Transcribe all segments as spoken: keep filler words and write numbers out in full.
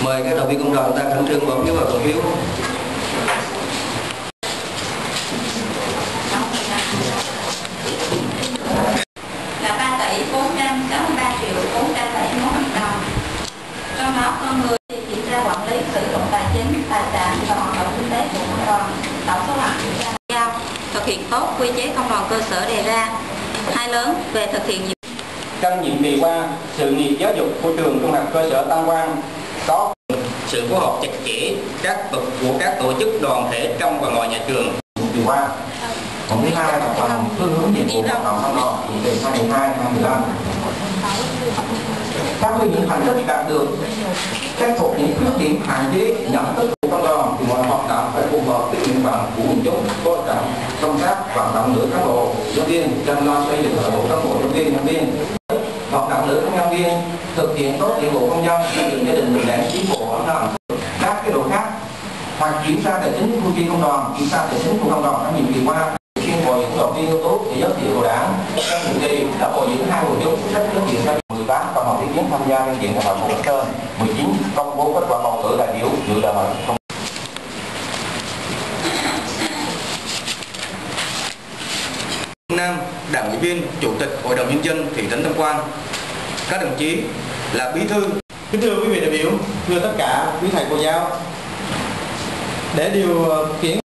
Mời các đồng viên công đoàn ta khẩn trương bỏ phiếu vào cầu phiếu. Là ba tỷ bốn trăm sáu mươi ba triệu bốn trăm bảy mươi mốt nghìn đồng. Trong đó con người thì kiểm tra quản lý sử dụng tài chính, tài sản và hoạt động kinh tế của công đoàn. Tổng số mặt kiểm tra giao thực hiện tốt quy chế công đoàn cơ sở đề ra. Hai lớn về thực hiện nhiệm Trong nhiệm kỳ qua, sự nghiệp giáo dục của trường trung học cơ sở Tam Quan có sự phối hợp chặt chẽ các tổ của các tổ chức đoàn thể trong và ngoài nhà trường. nhiệm kỳ qua. Còn thứ hai là phần phương hướng nhiệm vụ hoạt động công đoàn nhiệm kỳ hai nghìn không trăm mười hai đến hai nghìn không trăm mười lăm. Phát huy những thành tích đạt được, khắc phục những khuyết điểm hạn chế, nhận thức của công đoàn thì mọi hoạt động phải phù hợp với nguyện vọng của quần chúng, coi trọng công tác vận động nữ cán bộ, giáo viên, chăm lo xây dựng đội ngũ cán bộ, giáo viên, nhân viên. Hoạt động nữ công nhân viên thực hiện tốt nhiệm vụ công nhân, xây dựng gia đình bình đẳng, tiến bộ ổn định. Các cái độ khác hoặc kiểm tra tài chính của chi công đoàn, kiểm tra tài chính của công đoàn trong nhiệm kỳ qua, chuyên bồi dưỡng đoàn viên ưu tú để giới thiệu của đảng. Trong nhiệm kỳ đã bồi dưỡng hai quần chúng rất giới thiệu cho mười tám cộng đồng ý kiến tham gia nhân diện đại hội của Bắc Sơn, mười chín công bố kết quả bầu cử đại biểu dự đại hội. Nam, đảng ủy viên, chủ tịch Hội đồng nhân dân thị trấn Tam Quan, các đồng chí là bí thư. Kính thưa quý vị đại biểu, thưa tất cả quý thầy cô giáo, để điều khiển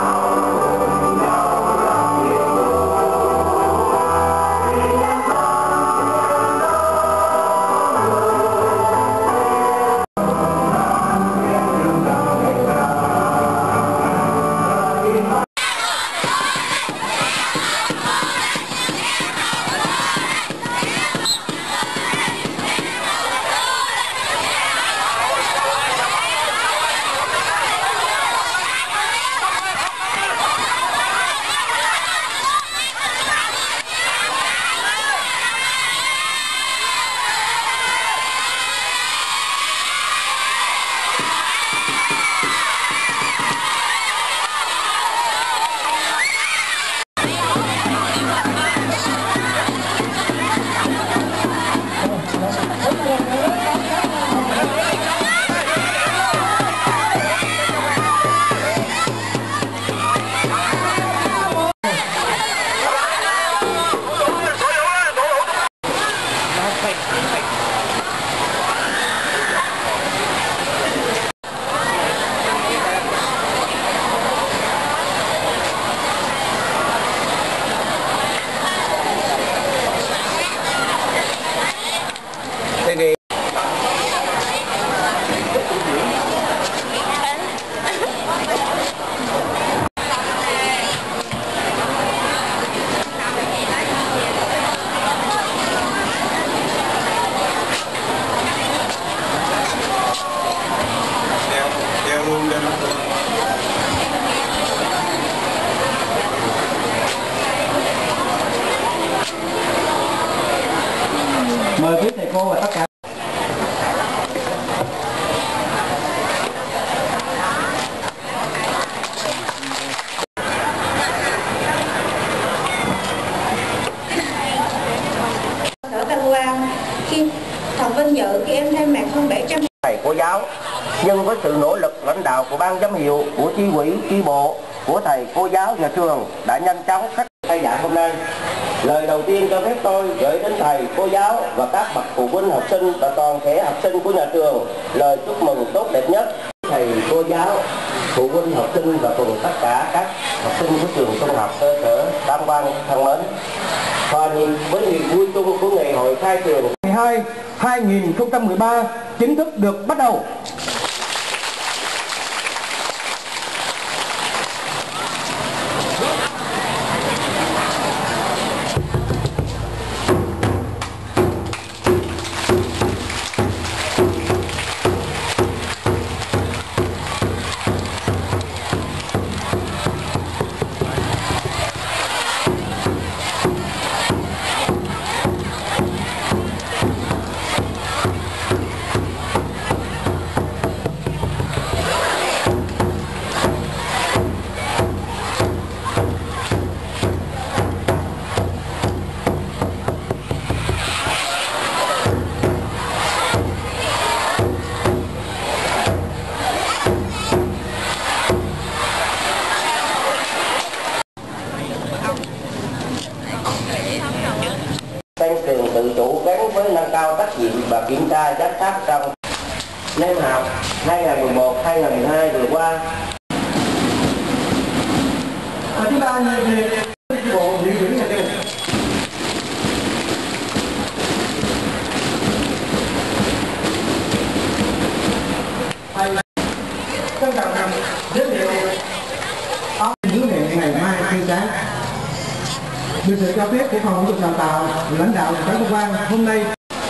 mời quý thầy cô và tất cả Sở Tam Quan khi thật vinh dự khi em thay mặt hơn bảy trăm thầy cô giáo, nhưng với sự nỗ lực lãnh đạo của ban giám hiệu, của chi ủy, chi bộ, của thầy cô giáo nhà trường đã nhanh chóng khắc khai giảng hôm nay. Lời đầu tiên cho phép tôi gửi đến thầy cô giáo và các bậc phụ huynh học sinh và toàn thể học sinh của nhà trường lời chúc mừng tốt đẹp nhất. Thầy cô giáo, phụ huynh học sinh và cùng tất cả các học sinh của trường trung học cơ sở Tam Quan thân mến, hòa nhịp với niềm vui chung của ngày hội khai trường mười hai hai nghìn không trăm mười ba chính thức được bắt đầu. cao trách nhiệm và kiểm tra giám sát trong năm học hai nghìn không trăm mười một hai nghìn không trăm mười hai vừa qua. Thứ ba là về bộ điều dưỡng nhà trường. Trân trọng giới thiệu ông hứa hẹn ngày mai tươi sáng. Được sự cho phép của phòng giáo dục đào tạo, lãnh đạo sở công an hôm nay.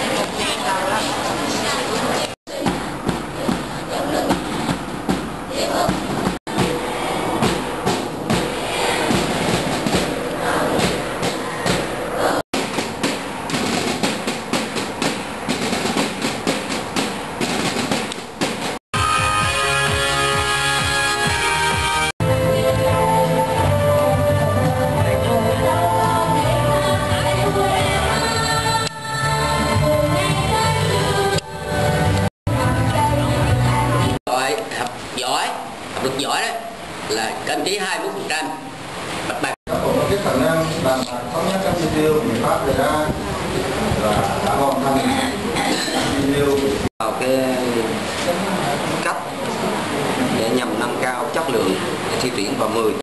Được giỏi đấy là cân chí hai mươi mốt phần trăm mặt bằng. Cái khả năng bàn bạc thống nhất các chỉ tiêu biện pháp đề ra và đã hoàn thành chỉ tiêu vào cái cách để nhằm nâng cao chất lượng thi tuyển vào mười.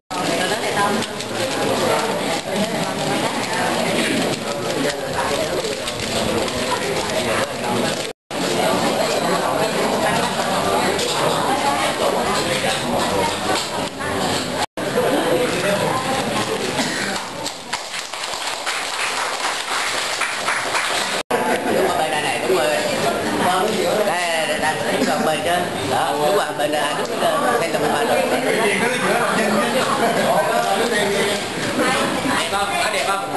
Bên chứ đó, đúng rồi, bên đây đúng đây là mình rồi. Đẹp không? Có đẹp không?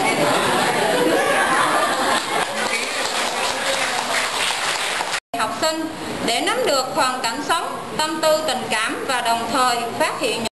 Học sinh để nắm được hoàn cảnh sống, tâm tư tình cảm và đồng thời phát hiện